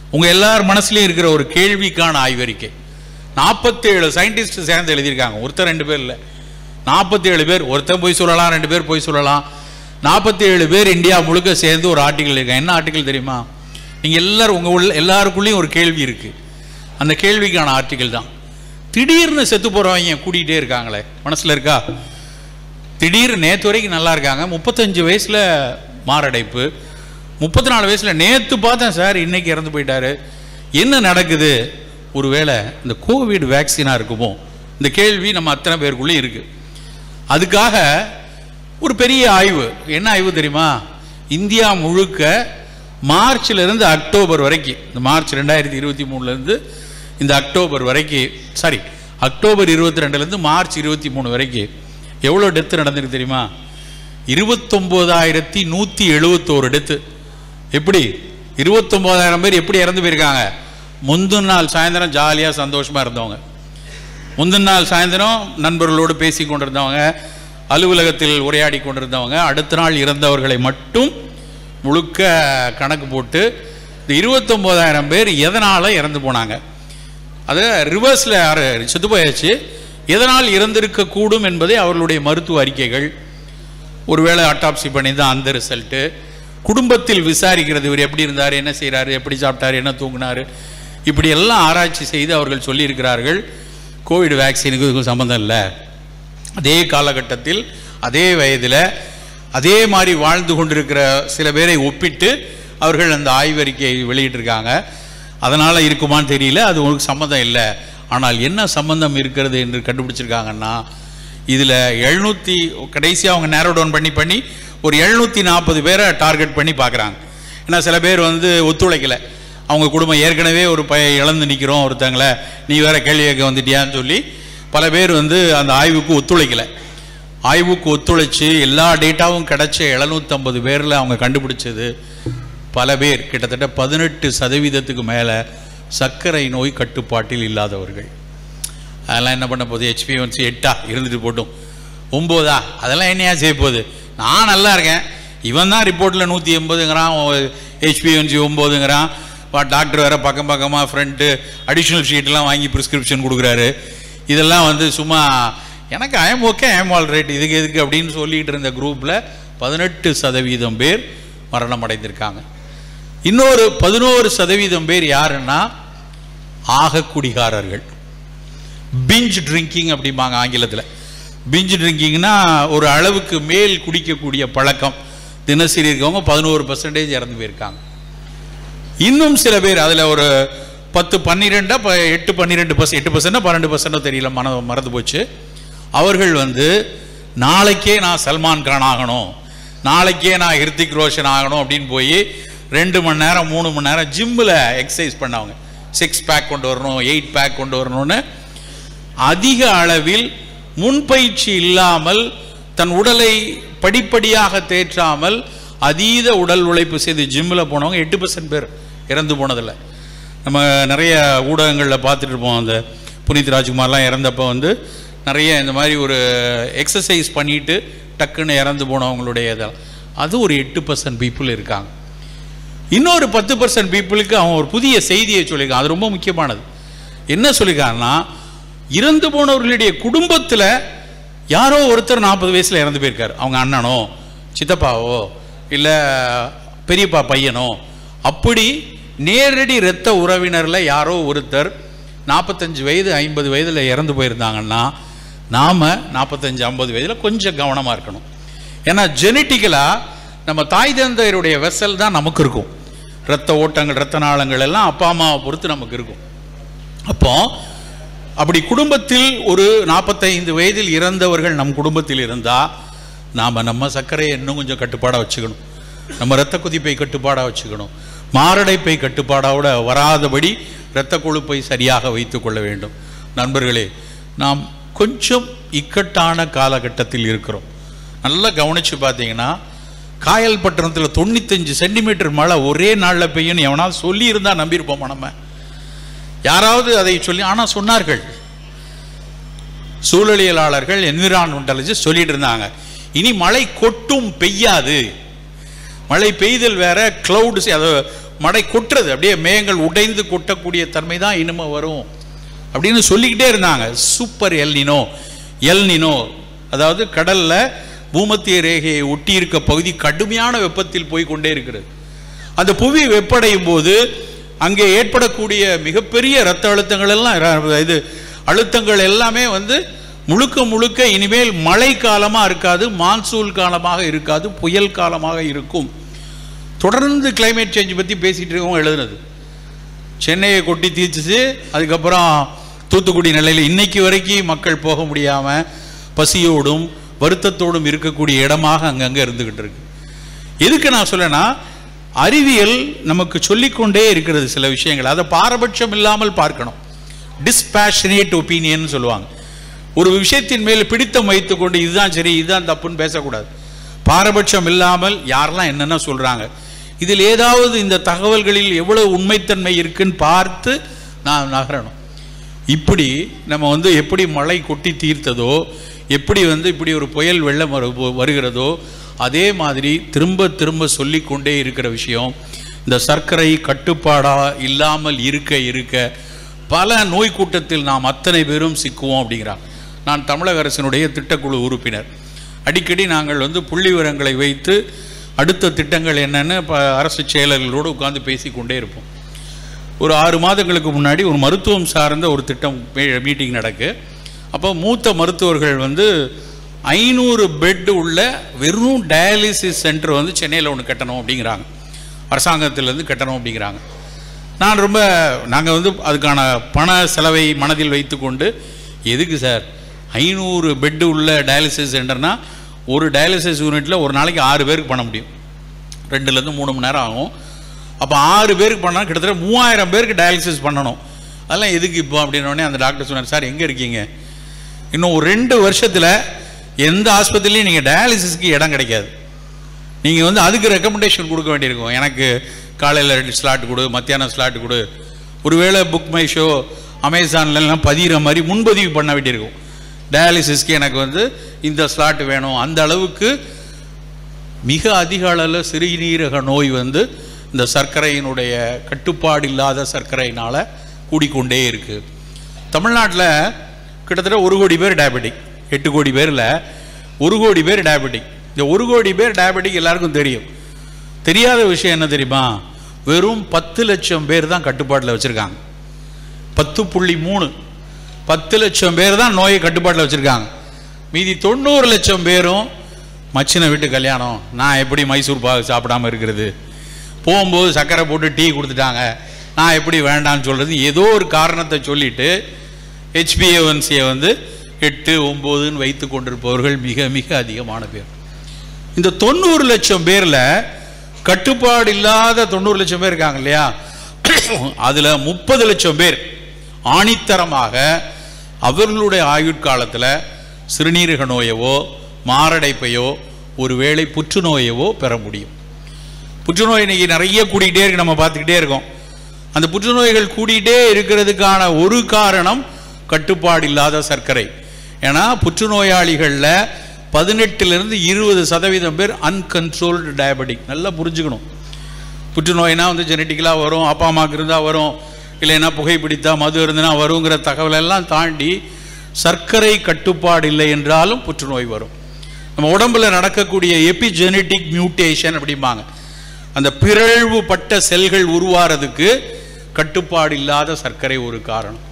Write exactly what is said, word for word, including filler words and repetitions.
உங்கள் எல்லார் மனசுலையும் இருக்கிற ஒரு கேள்விக்கான ஆய்வறிக்கை. நாற்பத்தேழு சயின்டிஸ்ட் சேர்ந்து எழுதியிருக்காங்க. ஒருத்தர் ரெண்டு பேர் இல்லை, நாற்பத்தேழு பேர். ஒருத்தர் போய் சொல்லலாம், ரெண்டு பேர் போய் சொல்லலாம். நாற்பத்தேழு பேர் இந்தியா முழுக்க சேர்ந்து ஒரு ஆர்டிக்கல் இருக்காங்க. என்ன ஆர்டிக்கல் தெரியுமா? நீங்கள் எல்லாரும் உங்கள் உள்ள எல்லாருக்குள்ளேயும் ஒரு கேள்வி இருக்குது. அந்த கேள்விக்கான ஆர்டிக்கல் தான். திடீர்னு செத்து போகிறவங்க கூட்டிகிட்டே இருக்காங்களே, மனசில் இருக்கா? திடீர்னு நேற்று வரைக்கும் நல்லா இருக்காங்க, முப்பத்தஞ்சு வயசில் மாரடைப்பு, முப்பத்தி நாலு வயசில் நேற்று பார்த்தேன் சார், இன்னைக்கு இறந்து போயிட்டாரு. என்ன நடக்குது? ஒருவேளை இந்த கோவிட் வேக்சினாக இருக்குமோ? இந்த கேள்வி நம்ம அத்தனை பேருக்குள்ளேயும் இருக்குது. அதுக்காக ஒரு பெரிய ஆய்வு. என்ன ஆய்வு தெரியுமா? இந்தியா முழுக்க மார்ச்லேருந்து அக்டோபர் வரைக்கும், இந்த மார்ச் ரெண்டாயிரத்தி இருபத்தி மூணுலேருந்து இந்த அக்டோபர் வரைக்கும், சாரி அக்டோபர் இருபத்தி ரெண்டுலேருந்து மார்ச் இருபத்தி மூணு வரைக்கும் எவ்வளோ டெத்து நடந்திருக்கு தெரியுமா? இருபத்தொம்போதாயிரத்தி நூற்றி எழுபத்தோரு டெத்து. எப்படி? இருபத்தொம்போதாயிரம் பேர் எப்படி இறந்து போயிருக்காங்க? முந்தின நாள் சாயந்தரம் ஜாலியாக சந்தோஷமாக இருந்தவங்க, முந்தின நாள் சாயந்தரம் நண்பர்களோடு பேசி கொண்டிருந்தவங்க, அலுவலகத்தில் உரையாடி கொண்டிருந்தவங்க, அடுத்த நாள் இறந்தவர்களை மட்டும் முழுக்க கணக்கு போட்டு இந்த இருபத்தொம்போதாயிரம் பேர் எதனால் இறந்து போனாங்க, அதை ரிவர்ஸில் யார் செத்து போயாச்சு, எதனால் இறந்திருக்கக்கூடும் என்பதை அவர்களுடைய மருத்துவ அறிக்கைகள், ஒருவேளை அட்டாப்சி பண்ணி தான் அந்த ரிசல்ட்டு, குடும்பத்தில் விசாரிக்கிறது, இவர் எப்படி இருந்தார், என்ன செய்கிறாரு, எப்படி சாப்பிட்டாரு, என்ன தூங்கினார், இப்படி எல்லாம் ஆராய்ச்சி செய்து அவர்கள் சொல்லியிருக்கிறார்கள். கோவிட் வேக்சினுக்கு இதுக்கும் சம்மந்தம் இல்லை. அதே காலகட்டத்தில் அதே வயதில் அதே மாதிரி வாழ்ந்து கொண்டிருக்கிற சில பேரை ஒப்பிட்டு அவர்கள் அந்த ஆய்வறிக்கையை வெளியிட்டிருக்காங்க. அதனால் இருக்குமான்னு தெரியல, அது உங்களுக்கு சம்மந்தம் இல்லை. ஆனால் என்ன சம்பந்தம் இருக்கிறது என்று கண்டுபிடிச்சிருக்காங்கன்னா, இதில் எழுநூற்றி கடைசியாக அவங்க நேரோ டவுன் பண்ணி பண்ணி ஒரு எழுநூற்றி நாற்பது பேரை டார்கெட் பண்ணி பார்க்குறாங்க. ஏன்னா சில பேர் வந்து ஒத்துழைக்கலை, அவங்க குடும்பம் ஏற்கனவே ஒரு பய இழந்து நிற்கிறோம், ஒருத்தங்களை நீ வேற கேள்வி கேட்க வந்துட்டியான்னு சொல்லி பல பேர் வந்து அந்த ஆய்வுக்கு ஒத்துழைக்கலை. ஆய்வுக்கு ஒத்துழைச்சி எல்லா டேட்டாவும் கிடச்ச எழுநூற்றம்பது பேரில் அவங்க கண்டுபிடிச்சது பல பேர், கிட்டத்தட்ட பதினெட்டு சதவீதத்துக்கு மேலே சர்க்கரை நோய் கட்டுப்பாட்டில் இல்லாதவர்கள். அதெல்லாம் என்ன பண்ண போகுது? ஹெச்பிஎன்சி எட்டா இருந்துட்டு போட்டும், ஒம்போதா அதெல்லாம் என்னையா செய்ய போகுது? நான் நல்லா இருக்கேன், இவன் தான் ரிப்போர்ட்டில் நூற்றி எண்பதுங்கிறான், ஹெச்பிஎன்சி ஒம்போதுங்கிறான், டாக்டர் வேறு பக்கம் பக்கமாக ஃப்ரண்ட்டு அடிஷ்னல் ஷீட்லாம் வாங்கி ப்ரிஸ்கிரிப்ஷன் கொடுக்குறாரு. இதெல்லாம் வந்து சும்மா எனக்கு I'm okay I'm all right, இதுக்கு எதுக்கு அப்படின்னு சொல்லிகிட்டு இருந்த குரூப்பில் பதினெட்டு சதவீதம் பேர் மரணம் அடைந்திருக்காங்க. இன்னொரு பதினோரு சதவீதம் பேர் யாருன்னா ஆக குடிகாரர்கள், பிஞ்ச் ட்ரிங்கிங் அப்படிம்பாங்க ஆங்கிலத்தில். பிஞ்ச் ட்ரிங்கிங்னா ஒரு அளவுக்கு மேல் குடிக்கக்கூடிய பழக்கம் தினசரி இருக்கவங்க பதினோரு பர்சன்டேஜ் இறந்து போயிருக்காங்க. இன்னும் சில பேர் அதில் ஒரு பத்து பன்னிரெண்டா எட்டு பன்னிரெண்டு பர்சன்ட் எட்டு பர்சன்டா பன்னெண்டு பர்சன்டோ தெரியல, மன மறந்து போச்சு. அவர்கள் வந்து நாளைக்கே நான் சல்மான் கான் ஆகணும், நாளைக்கே நான் ஹிருத்திக் ரோஷன் ஆகணும் அப்படின்னு போய் ரெண்டு மணி நேரம் மூணு மணி நேரம் ஜிம்மில் எக்ஸசைஸ் பண்ணவங்க, சிக்ஸ் பேக் கொண்டு வரணும், எயிட் பேக் கொண்டு வரணும்னு அதிக அளவில் முன்பயிற்சி இல்லாமல் தன் உடலை படிப்படியாக தேற்றாமல் அதீத உடல் உழைப்பு செய்து ஜிம்மில் போனவங்க எட்டு பர்சன்ட் பேர் இறந்து போனதில்லை. நம்ம நிறைய ஊடகங்களில் பார்த்துட்டு இருப்போம், அந்த புனித் ராஜ்குமார்லாம் இறந்தப்போ வந்து நிறைய இந்த மாதிரி ஒரு எக்ஸசைஸ் பண்ணிட்டு டக்குன்னு இறந்து போனவங்களுடைய இதெல்லாம், அது ஒரு எட்டு பர்சன்ட் பீப்புள் இருக்காங்க. இன்னொரு பத்து பர்சன்ட் பீப்புளுக்கு அவன் ஒரு புதிய செய்தியை சொல்லியிருக்கான், அது ரொம்ப முக்கியமானது. என்ன சொல்லியிருக்காங்கன்னா, இறந்து போனவர்களுடைய குடும்பத்தில் யாரோ ஒருத்தர் நாற்பது வயசில் இறந்து போயிருக்காரு, அவங்க அண்ணனோ சித்தப்பாவோ இல்லை பெரியப்பா பையனோ, அப்படி நேரடி இரத்த உறவினரில் யாரோ ஒருத்தர் நாற்பத்தஞ்சு வயது ஐம்பது வயதில் இறந்து போயிருந்தாங்கன்னா நாம் நாற்பத்தஞ்சு ஐம்பது வயதில் கொஞ்சம் கவனமாக இருக்கணும். ஏன்னா ஜெனட்டிக்கலாக நம்ம தாய் தந்தையருடைய வெசல் தான் நமக்கு இருக்கும், இரத்த ஓட்டங்கள் இரத்த நாளங்கள் எல்லாம் அப்பா அம்மாவை பொறுத்து நமக்கு இருக்கும். அப்போ அப்படி குடும்பத்தில் ஒரு நாற்பத்தைந்து வயதில் இறந்தவர்கள் நம் குடும்பத்தில் இருந்தால் நாம் நம்ம சர்க்கரையை இன்னும் கொஞ்சம் கட்டுப்பாடாக வச்சுக்கணும், நம்ம இரத்த கொதிப்பை கட்டுப்பாடாக வச்சுக்கணும், மாரடைப்பை கட்டுப்பாடோட வராதபடி இரத்த கொழுப்பை சரியாக வைத்து கொள்ள வேண்டும். நண்பர்களே, நாம் கொஞ்சம் இக்கட்டான காலகட்டத்தில் இருக்கிறோம். நல்லா கவனித்து பார்த்தீங்கன்னா, காயல் பட்டணத்தில் தொண்ணூத்தஞ்சு சென்டிமீட்டர் மழை ஒரே நாளில் பெய்யும்னு எவனாவது சொல்லியிருந்தால் நம்பியிருப்போமா? நம்ம யாராவது அதை சொல்லி, ஆனால் சொன்னார்கள் சூழலியலாளர்கள், என்விரான்மெண்டலிஸ்ட் சொல்லிட்டு இருந்தாங்க, இனி மழை கொட்டும் பெய்யாது, மழை பெய்தல் வேற, கிளவுட்ஸ், அது மழை கொட்டுறது, அப்படியே மேகங்கள் உடைந்து கொட்டக்கூடிய தன்மை தான் இனிமே வரும் அப்படின்னு சொல்லிக்கிட்டே இருந்தாங்க. Super El Nino, El Nino அதாவது கடல்ல பூமத்திய ரேகையை ஒட்டி இருக்க பகுதி கடுமையான வெப்பத்தில் போய் கொண்டே இருக்கிறது. அந்த புவி வெப்படையும் போது அங்கே ஏற்படக்கூடிய மிகப்பெரிய இரத்த அழுத்தங்கள் எல்லாம் இது அழுத்தங்கள் எல்லாமே வந்து முழுக்க முழுக்க இனிமேல் மழை காலமாக இருக்காது, மான்சூன் காலமாக இருக்காது, புயல் காலமாக இருக்கும். தொடர்ந்து கிளைமேட் சேஞ்ச் பற்றி பேசிகிட்டு இருக்கவங்க எழுதுனது. சென்னையை கொட்டி தீர்த்துச்சு, அதுக்கப்புறம் தூத்துக்குடி நிலையில் இன்னைக்கு வரைக்கும் மக்கள் போக முடியாமல் பசியோடும் வருத்தத்தோடும் இருக்கக்கூடிய இடமாக அங்கங்கே இருந்துக்கிட்டு இருக்கு. எதுக்கு நான் சொல்லேன்னா, அறிவியல் நமக்கு சொல்லிக்கொண்டே இருக்கிறது சில விஷயங்கள். அதை பாரபட்சம் இல்லாமல் பார்க்கணும். டிஸ்பேஷனேட் ஒப்பீனியன் சொல்லுவாங்க. ஒரு விஷயத்தின் மேல் பிடித்தம் வைத்துக்கொண்டு இதுதான் சரி இதுதான் தப்புன்னு பேசக்கூடாது. பாரபட்சம் இல்லாமல் யாரெல்லாம் என்னென்ன சொல்கிறாங்க, இதில் ஏதாவது இந்த தகவல்களில் எவ்வளவு உண்மைத்தன்மை இருக்குன்னு பார்த்து நான் நகரணும். இப்படி நம்ம வந்து எப்படி மழை கொட்டி தீர்த்ததோ, எப்படி வந்து இப்படி ஒரு புயல் வெள்ளம் வருகிறதோ, அதே மாதிரி திரும்ப திரும்ப சொல்லி கொண்டே இருக்கிற விஷயம், இந்த சர்க்கரை கட்டுப்பாடாக இல்லாமல் இருக்க இருக்க பல நோய் கூட்டத்தில் நாம் அத்தனை பேரும் சிக்குவோம் அப்படிங்கிறாங்க. நான் தமிழக அரசினுடைய திட்டக்குழு உறுப்பினர். அடிக்கடி நாங்கள் வந்து புள்ளி விவரங்களை வைத்து அடுத்த திட்டங்கள் என்னென்னு இப்போ அரசு செயலர்களோடு உட்கார்ந்து பேசி கொண்டே இருப்போம். ஒரு ஆறு மாதங்களுக்கு முன்னாடி ஒரு மருத்துவம் சார்ந்த ஒரு திட்டம் மீட்டிங் நடக்கு. அப்போ மூத்த மருத்துவர்கள் வந்து ஐநூறு பெட் உள்ள வெறும் டயாலிசிஸ் சென்டர் வந்து சென்னையில் ஒன்று கட்டணும் அப்படிங்கிறாங்க, அரசாங்கத்திலேருந்து கட்டணும் அப்படிங்கிறாங்க. நான் ரொம்ப நாங்கள் வந்து அதுக்கான பண செலவை மனதில் வைத்து கொண்டு, எதுக்கு சார் ஐநூறு பெட்டு உள்ள டயாலிசிஸ் சென்டர்னால் ஒரு டயாலிசிஸ் யூனிட்டில் ஒரு நாளைக்கு ஆறு பேருக்கு பண்ண முடியும், ரெண்டுலேருந்து மூணு மணி நேரம் ஆகும். அப்போ ஆறு பேருக்கு பண்ணால் கிட்டத்தட்ட மூவாயிரம் பேருக்கு டயாலிசிஸ் பண்ணணும். அதெல்லாம் எதுக்கு இப்போ அப்படின்னோடனே அந்த டாக்டர் சொன்னார், சார் எங்கே இருக்கீங்க, இன்னும் ஒரு ரெண்டு வருஷத்தில் எந்த ஆஸ்பத்திரிலையும் நீங்கள் டயாலிசிஸ்க்கு இடம் கிடைக்காது. நீங்கள் வந்து அதுக்கு ரெக்கமெண்டேஷன் கொடுக்க வேண்டியிருக்கும். எனக்கு காலையில் ரெண்டு ஸ்லாட் கொடு, மத்தியானம் ஸ்லாட் கொடு, ஒருவேளை புக் மை ஷோ அமேசான்லாம் பதிகிற மாதிரி முன்பதிவு பண்ண வேண்டியிருக்கும். டயாலிசிஸ்க்கு எனக்கு வந்து இந்த ஸ்லாட் வேணும். அந்த அளவுக்கு மிக அதிக அளவில் சிறுநீரக நோய் வந்து இந்த சர்க்கரையினுடைய கட்டுப்பாடு இல்லாத சர்க்கரையினால் கூடிக்கொண்டே இருக்குது. தமிழ்நாட்டில் கிட்டத்தட்ட ஒரு கோடி பேர் டயபெட்டிக், எட்டு கோடி பேரில் ஒரு கோடி பேர் டயபெட்டிக். இந்த ஒரு கோடி பேர் டயபெட்டிக் எல்லாருக்கும் தெரியும். தெரியாத விஷயம் என்ன தெரியுமா, வெறும் பத்து லட்சம் பேர் தான் கட்டுப்பாட்டில் வச்சுருக்காங்க. பத்து புள்ளி மூணு பத்து லட்சம் பேர் தான் நோயை கட்டுப்பாட்டில் வச்சுருக்காங்க. மீதி தொண்ணூறு லட்சம் பேரும் மச்சினை வீட்டு கல்யாணம், நான் எப்படி மைசூர் பாகு சாப்பிடாமல் இருக்கிறது, போகும்போது சர்க்கரை போட்டு டீ கொடுத்துட்டாங்க, நான் எப்படி வேண்டான்னு சொல்கிறது, ஏதோ ஒரு காரணத்தை சொல்லிவிட்டு ஹெச்பிஏஒன்சியை வந்து எட்டு ஒம்போதுன்னு வைத்து கொண்டிருப்பவர்கள் மிக மிக அதிகமான பேர். இந்த தொண்ணூறு லட்சம் பேரில் கட்டுப்பாடு இல்லாத தொண்ணூறு லட்சம் பேர் இருக்காங்க இல்லையா, அதில் முப்பது லட்சம் பேர் ஆணித்தரமாக அவர்களுடைய ஆயுட்காலத்தில் சிறுநீரக நோயவோ மாரடைப்பையோ ஒருவேளை புற்றுநோயவோ பெற முடியும். புற்றுநோய் இன்னைக்கு நிறைய கூடிக்கிட்டே இருக்கு, நம்ம பார்த்துக்கிட்டே இருக்கோம். அந்த புற்றுநோய்கள் கூடிக்கிட்டே இருக்கிறதுக்கான ஒரு காரணம் கட்டுப்பாடு இல்லாத சர்க்கரை. ஏன்னா புற்றுநோயாளிகளில் பதினெட்டுலேருந்து இருபது சதவீதம் பேர் அன்கன்ட்ரோல்டு டயபெட்டிக். நல்லா புரிஞ்சுக்கணும். புற்றுநோய்னா வந்து ஜெனட்டிக்கலாக வரும், அப்பா அம்மாவுக்கு இருந்தால் வரும், இல்லைன்னா புகைப்பிடித்தா மது இருந்துன்னா வருங்கிற தகவலெல்லாம் தாண்டி சர்க்கரை கட்டுப்பாடு இல்லை என்றாலும் புற்றுநோய் வரும். நம்ம உடம்பில் நடக்கக்கூடிய எபிஜெனட்டிக் மியூட்டேஷன் அப்படிம்பாங்க, அந்த பிறழ்வு பட்ட செல்கள் உருவாகிறதுக்கு கட்டுப்பாடு இல்லாத சர்க்கரை ஒரு காரணம்.